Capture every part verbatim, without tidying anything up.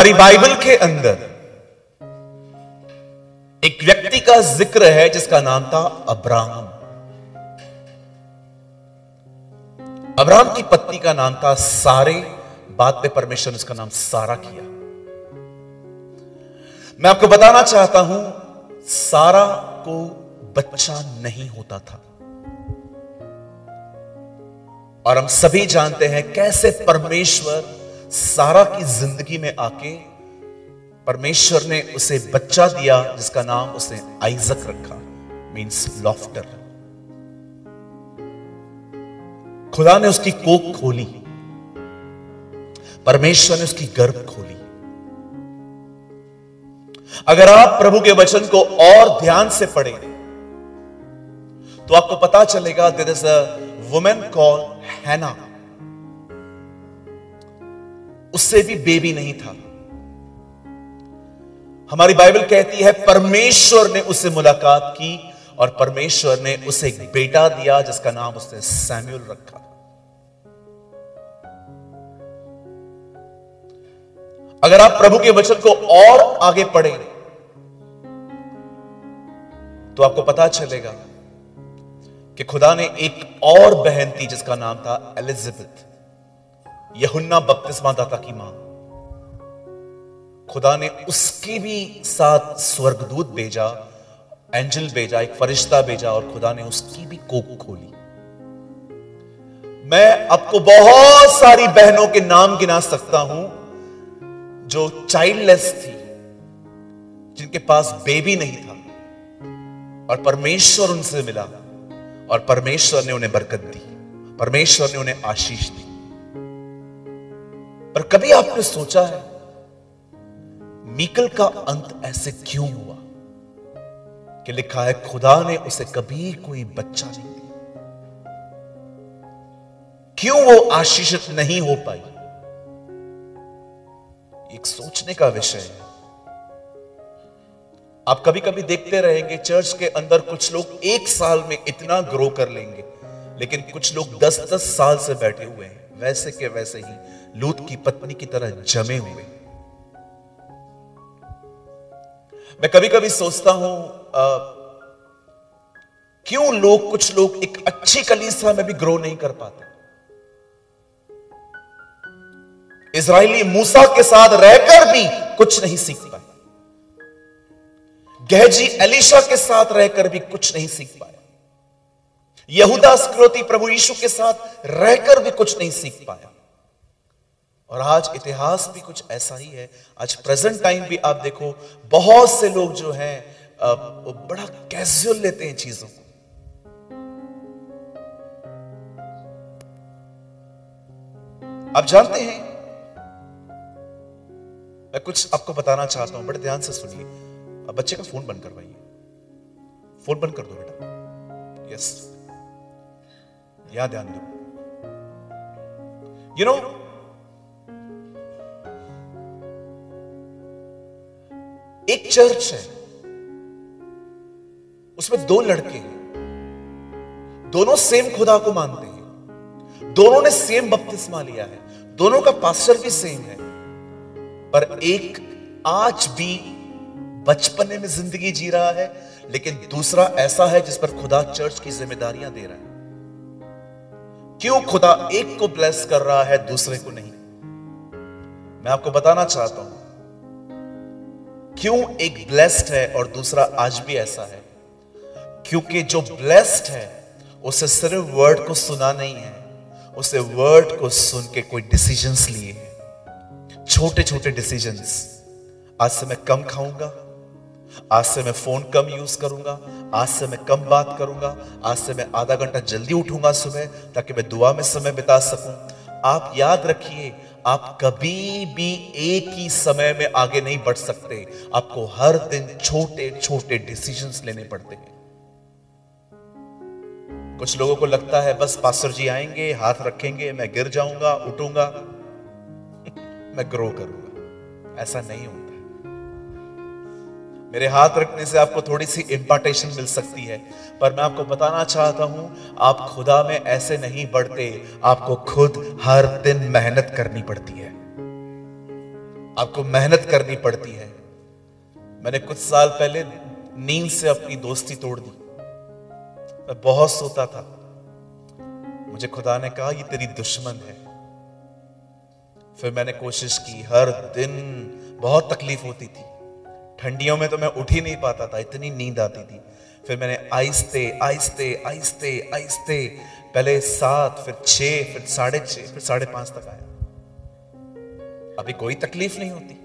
हमारी बाइबल के अंदर एक व्यक्ति का जिक्र है जिसका नाम था अब्राहम। अब्राहम की पत्नी का नाम था सारे। बाद में परमेश्वर ने उसका नाम सारा किया। मैं आपको बताना चाहता हूं, सारा को बच्चा नहीं होता था। और हम सभी जानते हैं कैसे परमेश्वर सारा की जिंदगी में आके परमेश्वर ने उसे बच्चा दिया जिसका नाम उसने आइजक रखा, मींस लॉफ्टर। खुदा ने उसकी कोख खोली, परमेश्वर ने उसकी गर्भ खोली। अगर आप प्रभु के वचन को और ध्यान से पढ़ें तो आपको पता चलेगा there is a woman called Hannah. उससे भी बेबी नहीं था। हमारी बाइबल कहती है परमेश्वर ने उससे मुलाकात की और परमेश्वर ने उसे एक बेटा दिया जिसका नाम उसने सैमुअल रखा। अगर आप प्रभु के वचन को और आगे पढ़ें तो आपको पता चलेगा कि खुदा ने एक और बहन थी जिसका नाम था एलिजाबेथ, यूहन्ना बपतिस्मा दाता की मां। खुदा ने उसके भी साथ स्वर्गदूत भेजा, एंजल भेजा, एक फरिश्ता भेजा और खुदा ने उसकी भी कोख खोली। मैं आपको बहुत सारी बहनों के नाम गिना सकता हूं जो चाइल्डलेस थी, जिनके पास बेबी नहीं था और परमेश्वर उनसे मिला और परमेश्वर ने उन्हें बरकत दी, परमेश्वर ने उन्हें आशीष दी। पर कभी आपने सोचा है मीकल का अंत ऐसे क्यों हुआ कि लिखा है खुदा ने उसे कभी कोई बच्चा नहीं दिया? क्यों वो आशीषित नहीं हो पाई? एक सोचने का विषय है। आप कभी कभी देखते रहेंगे चर्च के अंदर कुछ लोग एक साल में इतना ग्रो कर लेंगे, लेकिन कुछ लोग दस दस साल से बैठे हुए हैं वैसे के वैसे ही लूत की पत्नी की तरह जमे हुए। मैं कभी कभी सोचता हूं आ, क्यों लोग कुछ लोग एक अच्छी कलीसिया में भी ग्रो नहीं कर पाते। इजराइली मूसा के साथ रहकर भी कुछ नहीं सीख पाए, गहजी एलीशा के साथ रहकर भी कुछ नहीं सीख पाया, यहूदा इस्करियोती प्रभु यीशु के साथ रहकर भी कुछ नहीं सीख पाया। और आज इतिहास भी कुछ ऐसा ही है। आज प्रेजेंट टाइम भी आप देखो, बहुत से लोग जो हैं बड़ा कैजुअल लेते हैं चीजों को। आप जानते हैं, मैं कुछ आपको बताना चाहता हूं, बड़े ध्यान से सुनिए। अब बच्चे का फोन बंद करवाइए, फोन बंद कर दो बेटा। यस, यहां ध्यान दो। यू नो, एक चर्च है, उसमें दो लड़के हैं, दोनों सेम खुदा को मानते हैं, दोनों ने सेम बपतिस्मा लिया है, दोनों का पास्टर भी सेम है, पर एक आज भी बचपने में जिंदगी जी रहा है, लेकिन दूसरा ऐसा है जिस पर खुदा चर्च की जिम्मेदारियां दे रहा है। क्यों खुदा एक को ब्लेस कर रहा है दूसरे को नहीं? मैं आपको बताना चाहता हूं क्यों एक ब्लेस्ड है और दूसरा आज भी ऐसा है। क्योंकि जो ब्लेस्ड है उसे सिर्फ वर्ड को सुना नहीं है, उसे वर्ड को सुन के कोई डिसीजंस लिए हैं, छोटे छोटे डिसीजंस। आज से मैं कम खाऊंगा, आज से मैं फोन कम यूज करूंगा, आज से मैं कम बात करूंगा, आज से मैं आधा घंटा जल्दी उठूंगा सुबह ताकि मैं दुआ में समय बिता सकूं। आप याद रखिए, आप कभी भी एक ही समय में आगे नहीं बढ़ सकते। आपको हर दिन छोटे छोटे डिसीजंस लेने पड़ते हैं। कुछ लोगों को लगता है बस पास्टर जी आएंगे, हाथ रखेंगे, मैं गिर जाऊंगा, उठूंगा, मैं ग्रो करूंगा। ऐसा नहीं होता। मेरे हाथ रखने से आपको थोड़ी सी इंपार्टेशन मिल सकती है, पर मैं आपको बताना चाहता हूं, आप खुदा में ऐसे नहीं बढ़ते। आपको खुद हर दिन मेहनत करनी पड़ती है। आपको मेहनत करनी पड़ती है। मैंने कुछ साल पहले नींद से अपनी दोस्ती तोड़ दी। मैं बहुत सोता था, मुझे खुदा ने कहा ये तेरी दुश्मन है। फिर मैंने कोशिश की, हर दिन बहुत तकलीफ होती थी, ठंडियों में तो मैं उठ ही नहीं पाता था, इतनी नींद आती थी। फिर मैंने आहिस्ते आहिस्ते आहिस्ते आहिस्ते पहले सात, फिर छह, फिर साढ़े छह, फिर साढ़े पांच तक आया। अभी कोई तकलीफ नहीं होती।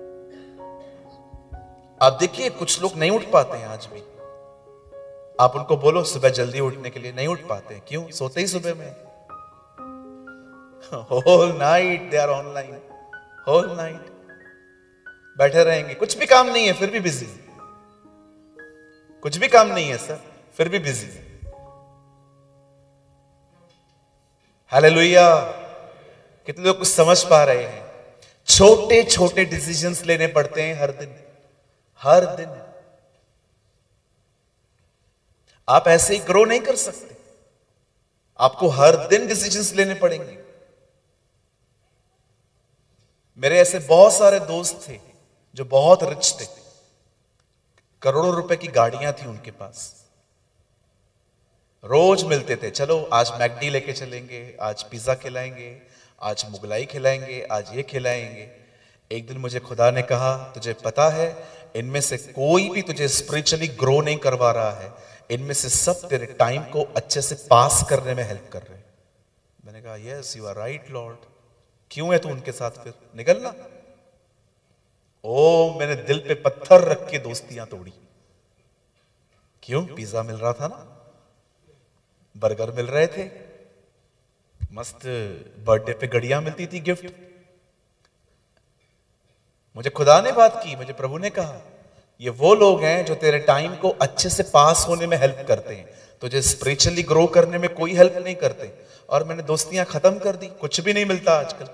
आप देखिए कुछ लोग नहीं उठ पाते हैं आज भी। आप उनको बोलो सुबह जल्दी उठने के लिए, नहीं उठ पाते हैं। क्यों? सोते ही सुबह में। Whole night they are online, whole night बैठे रहेंगे, कुछ भी काम नहीं है फिर भी बिजी, कुछ भी काम नहीं है सर फिर भी बिजी। हालेलुया। कितने लोग कुछ समझ पा रहे हैं? छोटे छोटे डिसीजंस लेने पड़ते हैं हर दिन, हर दिन। आप ऐसे ही ग्रो नहीं कर सकते, आपको हर दिन डिसीजंस लेने पड़ेंगे। मेरे ऐसे बहुत सारे दोस्त थे जो बहुत रिच थे, करोड़ों रुपए की गाड़ियां थी उनके पास, रोज मिलते थे, चलो आज मैकडी लेके चलेंगे, आज पिज्जा खिलाएंगे, आज मुगलाई खिलाएंगे, आज ये खिलाएंगे। एक दिन मुझे खुदा ने कहा, तुझे पता है इनमें से कोई भी तुझे स्पिरिचुअली ग्रो नहीं करवा रहा है, इनमें से सब तेरे टाइम को अच्छे से पास करने में हेल्प कर रहे हैं। मैंने कहा yes you are right lord. क्यों है तू उनके साथ? फिर निकलना। ओ मैंने दिल पे पत्थर रख के दोस्तियां तोड़ी। क्यों? पिज्जा मिल रहा था ना, बर्गर मिल रहे थे, मस्त बर्थडे पे घड़ियां मिलती थी गिफ्ट। मुझे खुदा ने बात की, मुझे प्रभु ने कहा ये वो लोग हैं जो तेरे टाइम को अच्छे से पास होने में हेल्प करते हैं, तुझे स्पिरिचुअली ग्रो करने में कोई हेल्प नहीं करते। और मैंने दोस्तियां खत्म कर दी, कुछ भी नहीं मिलता आजकल।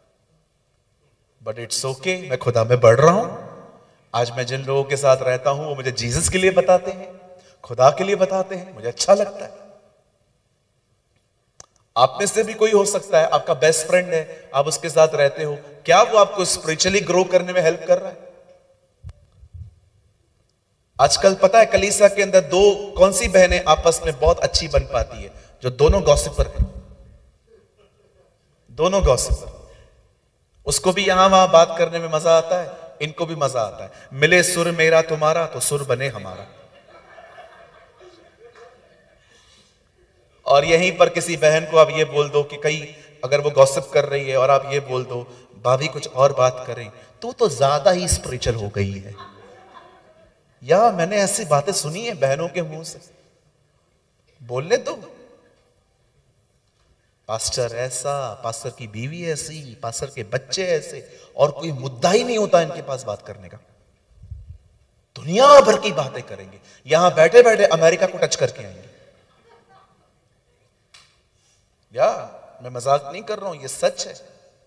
बट इट्स ओके, मैं खुदा में बढ़ रहा हूं। आज मैं जिन लोगों के साथ रहता हूं वो मुझे जीसस के लिए बताते हैं, खुदा के लिए बताते हैं, मुझे अच्छा लगता है। आप में से भी कोई हो सकता है, आपका बेस्ट फ्रेंड है, आप उसके साथ रहते हो, क्या वो आपको स्पिरिचुअली ग्रो करने में हेल्प कर रहा है? आजकल पता है कलीसिया के अंदर दो कौन सी बहनें आपस में बहुत अच्छी बन पाती है? जो दोनों गॉसिपर हैं, दोनों गॉसिपर। उसको भी यहां वहां बात करने में मजा आता है, इनको भी मजा आता है। मिले सुर मेरा तुम्हारा तो सुर बने हमारा। और यहीं पर किसी बहन को आप ये बोल दो कि कहीं अगर वो गॉसिप कर रही है और आप ये बोल दो भाभी कुछ और बात करें, तो तो ज्यादा ही स्पिरिचुअल हो गई है। या मैंने ऐसी बातें सुनी है बहनों के मुंह से, बोलने दो। पास्टर ऐसा, पास्टर की बीवी ऐसी, पास्टर के बच्चे ऐसे, और कोई मुद्दा ही नहीं होता इनके पास बात करने का। दुनिया भर की बातें करेंगे, यहां बैठे बैठे अमेरिका को टच करके आएंगे। या मैं मजाक नहीं कर रहा हूं, ये सच है।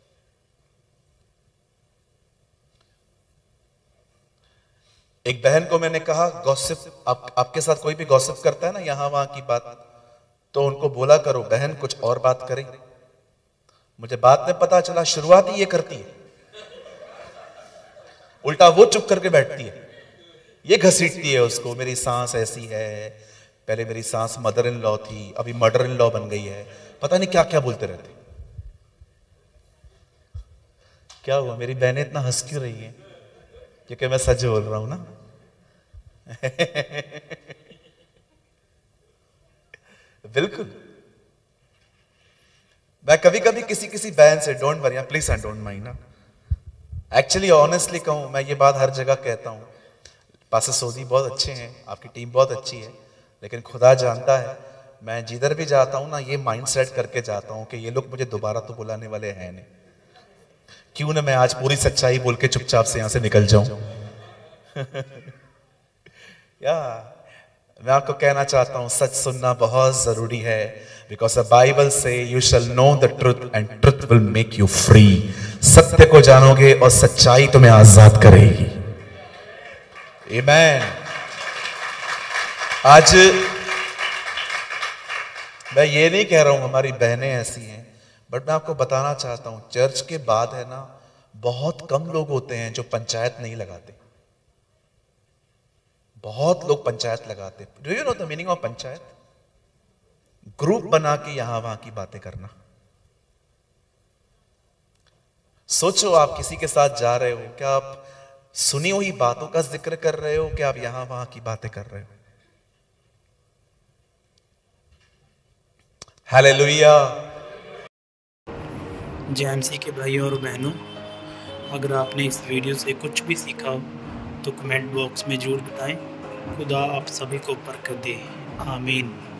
एक बहन को मैंने कहा गॉसिप, आप, आपके साथ कोई भी गॉसिप करता है ना यहां वहां की बात, तो उनको बोला करो बहन कुछ और बात करें। मुझे बाद में पता चला शुरुआत ही ये करती है, उल्टा वो चुप करके बैठती है, ये घसीटती है उसको, मेरी सास ऐसी है, पहले मेरी सास मदर इन लॉ थी, अभी मदर इन लॉ बन गई है, पता नहीं क्या क्या बोलते रहते। क्या हुआ? मेरी बहनें इतना हंस क्यों रही हैं? क्योंकि मैं सच बोल रहा हूं ना। बिल्कुल। मैं कभी कभी किसी किसी बहन से, don't worry please I don't mind ना, एक्चुअली ऑनेस्टली कहूं मैं ये बात हर जगह कहता हूं, पास्टर सोदी बहुत अच्छे हैं, आपकी टीम बहुत अच्छी है, लेकिन खुदा जानता है मैं जिधर भी जाता हूं ना ये माइंड सेट करके जाता हूं कि ये लोग मुझे दोबारा तो बुलाने वाले हैं नहीं, क्यों ना मैं आज पूरी सच्चाई बोल के चुपचाप से यहां से निकल जाऊं। या मैं आपको कहना चाहता हूं सच सुनना बहुत जरूरी है, बिकॉज द बाइबल से you shall know the truth and truth will make you free. सत्य को जानोगे और सच्चाई तुम्हें आजाद करेगी। आमीन। आज मैं ये नहीं कह रहा हूं हमारी बहनें ऐसी हैं, बट मैं आपको बताना चाहता हूं चर्च के बाद है ना बहुत कम लोग होते हैं जो पंचायत नहीं लगाते। बहुत लोग पंचायत लगाते। Do you know the meaning of panchayat? Group बना के यहां वहां की बातें करना। सोचो आप किसी के साथ जा रहे हो, क्या आप सुनी हुई बातों का जिक्र कर रहे हो, क्या आप यहां वहां की बातें कर रहे हो? हालेलुया। जेएमसी के भाइयों और बहनों, अगर आपने इस वीडियो से कुछ भी सीखा हो तो कमेंट बॉक्स में जरूर बताएं। खुदा आप सभी को बरकत दे। आमीन।